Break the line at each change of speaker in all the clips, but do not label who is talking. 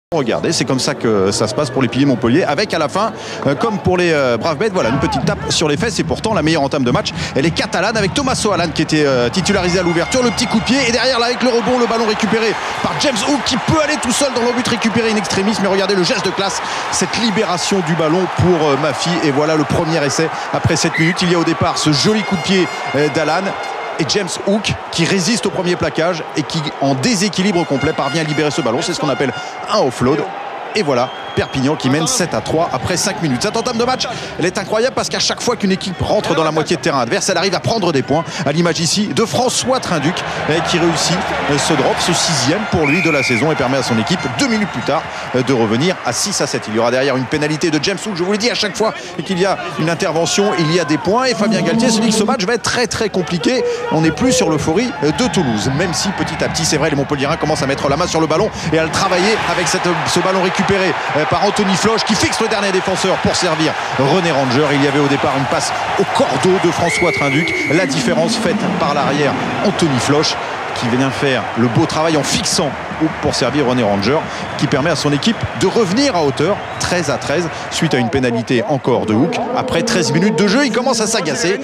Regardez, c'est comme ça que ça se passe pour les piliers Montpellier, avec à la fin, comme pour les Braves Bêtes, voilà, une petite tape sur les fesses. Et pourtant la meilleure entame de match, elle est catalane, avec Tommaso Alan qui était titularisé à l'ouverture, le petit coup de pied, et derrière là avec le rebond, le ballon récupéré par James Hook, qui peut aller tout seul dans le but récupéré in extremis. Mais regardez le geste de classe, cette libération du ballon pour Mafi, et voilà le premier essai après 7 minutes. Il y a au départ ce joli coup de pied d'Alan, et James Hook qui résiste au premier plaquage et qui, en déséquilibre complet, parvient à libérer ce ballon. C'est ce qu'on appelle un offload. Et voilà Perpignan qui mène 7-3 après 5 minutes. Cette entame de match, elle est incroyable parce qu'à chaque fois qu'une équipe rentre dans la moitié de terrain adverse, elle arrive à prendre des points. À l'image ici de François Trinduc qui réussit ce drop, ce 6e pour lui de la saison, et permet à son équipe 2 minutes plus tard de revenir à 6-7. Il y aura derrière une pénalité de James Hook. Je vous le dis, à chaque fois qu'il y a une intervention, il y a des points. Et Fabien Galtier se dit que ce match va être très très compliqué. On n'est plus sur l'euphorie de Toulouse, même si petit à petit, c'est vrai, les Montpelliérains commencent à mettre la main sur le ballon et à le travailler avec ce ballon récupéré par Anthony Floch qui fixe le dernier défenseur pour servir René Ranger. Il y avait au départ une passe au cordeau de François Trinduc. La différence faite par l'arrière Anthony Floch, qui vient faire le beau travail en fixant pour servir René Ranger, qui permet à son équipe de revenir à hauteur 13-13 suite à une pénalité encore de Hook. Après 13 minutes de jeu, il commence à s'agacer.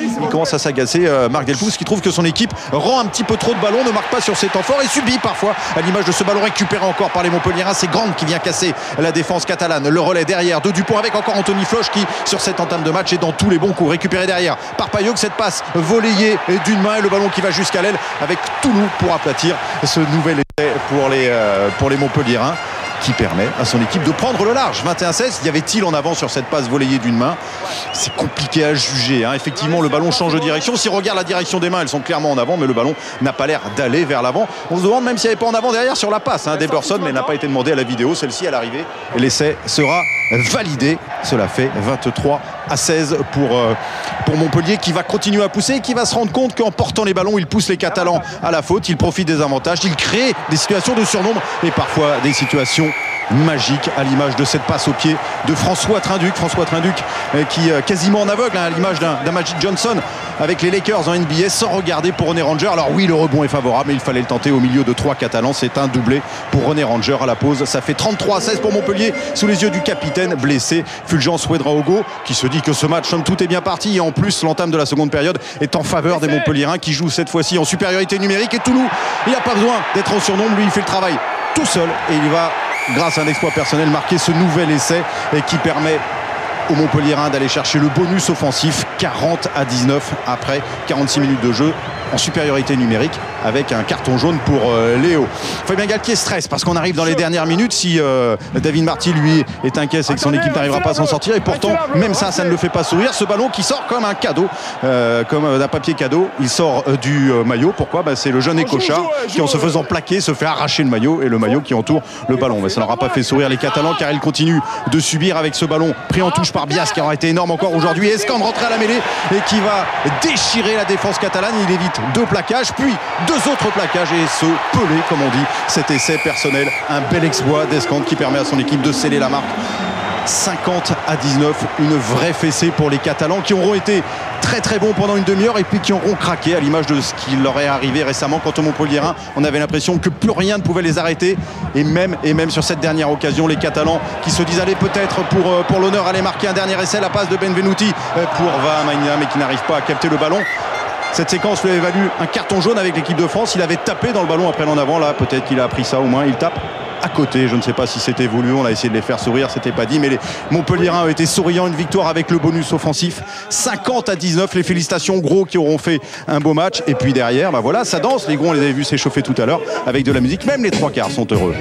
Marc Delpousse, qui trouve que son équipe rend un petit peu trop de ballons, ne marque pas sur ses temps forts et subit parfois, à l'image de ce ballon récupéré encore par les Montpelliérains. C'est Grande qui vient casser la défense catalane. Le relais derrière de Dupont avec encore Anthony Floch qui, sur cette entame de match, est dans tous les bons coups. Récupéré derrière par Payot, cette passe volleyée d'une main et le ballon qui va jusqu'à l'aile avec Toulouse pour aplatir ce nouvel essai pour les Montpelliérains, qui permet à son équipe de prendre le large. 21-16, y avait-il en avant sur cette passe volleyée d'une main? C'est compliqué à juger, hein. Effectivement, le ballon change de direction. Si on regarde la direction des mains, elles sont clairement en avant, mais le ballon n'a pas l'air d'aller vers l'avant. On se demande même s'il n'y avait pas en avant derrière sur la passe, hein, d'Eberson, mais n'a pas été demandé à la vidéo. Celle-ci à l'arrivée, et l'essai sera validé. Cela fait 23-16 pour Montpellier, qui va continuer à pousser et qui va se rendre compte qu'en portant les ballons, il pousse les Catalans à la faute. Il profite des avantages, il crée des situations de surnombre et parfois des situations magique, à l'image de cette passe au pied de François Trinduc qui quasiment en aveugle, hein, à l'image d'un Magic Johnson avec les Lakers en NBA, sans regarder pour René Ranger. Alors oui, le rebond est favorable, mais il fallait le tenter au milieu de 3 Catalans. C'est un doublé pour René Ranger à la pause. Ça fait 33-16 pour Montpellier, sous les yeux du capitaine blessé Fulgence Ouedraogo, qui se dit que ce match, somme toute, est bien parti. Et en plus, l'entame de la seconde période est en faveur des Montpelliérains, qui jouent cette fois-ci en supériorité numérique. Et Toulouse, il n'a pas besoin d'être en surnombre, lui il fait le travail tout seul, et il va, grâce à un exploit personnel, marquer ce nouvel essai et qui permet aux Montpelliérains d'aller chercher le bonus offensif. 40-19 après 46 minutes de jeu, en supériorité numérique, avec un carton jaune pour Léo. Fabien Galtier stresse parce qu'on arrive dans les dernières minutes. Si David Marty, lui, est inquiet, c'est que son équipe n'arrivera pas à s'en sortir, et pourtant même ça ne le fait pas sourire. Ce ballon qui sort comme un cadeau, comme d'un papier cadeau, il sort du maillot. Pourquoi? C'est le jeune Écochard qui, en se faisant plaquer, se fait arracher le maillot, et le maillot qui entoure le ballon. Mais ça n'aura pas fait sourire les Catalans, car ils continuent de subir avec ce ballon pris en touche par Bias, qui aura été énorme encore aujourd'hui. Escand rentré à la mêlée et qui va déchirer la défense catalane. Il évite 2 plaquages, puis 2 autres plaquages, et ce pelé, comme on dit, cet essai personnel. Un bel exploit d'Escand qui permet à son équipe de sceller la marque. 50-19, une vraie fessée pour les Catalans, qui auront été très très bons pendant une demi-heure et puis qui auront craqué, à l'image de ce qui leur est arrivé récemment. Quant aux Montpelliérains, on avait l'impression que plus rien ne pouvait les arrêter, et même sur cette dernière occasion, les Catalans qui se disent aller peut-être pour l'honneur aller marquer un dernier essai. La passe de Benvenuti pour Vahamaina, mais qui n'arrive pas à capter le ballon. Cette séquence lui avait valu un carton jaune avec l'équipe de France. Il avait tapé dans le ballon après l'en avant. Là, peut-être qu'il a appris ça, au moins il tape à côté. Je ne sais pas si c'était voulu, on a essayé de les faire sourire, c'était pas dit, mais les Montpelliérains ont été souriants. Une victoire avec le bonus offensif, 50-19. Les félicitations Gros, qui auront fait un beau match. Et puis derrière, voilà, ça danse. Les Gros, on les avait vus s'échauffer tout à l'heure avec de la musique. Même les 3 quarts sont heureux.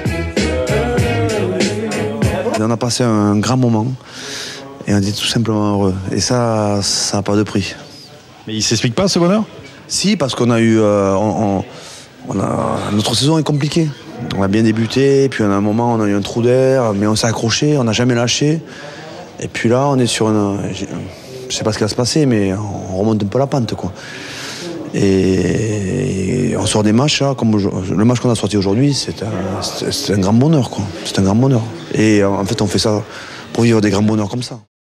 On a passé un grand moment et on est tout simplement heureux, et ça n'a pas de prix.
Mais il s'explique pas, ce bonheur?
Si, parce qu'on a eu notre saison est compliquée. On a bien débuté, puis à un moment on a eu un trou d'air, mais on s'est accroché, on n'a jamais lâché. Et puis là, on est sur je sais pas ce qui va se passer, mais on remonte un peu la pente, quoi. Et on sort des matchs, là, comme le match qu'on a sorti aujourd'hui, c'est un grand bonheur, quoi. C'est un grand bonheur. Et en fait, on fait ça pour vivre des grands bonheurs comme ça.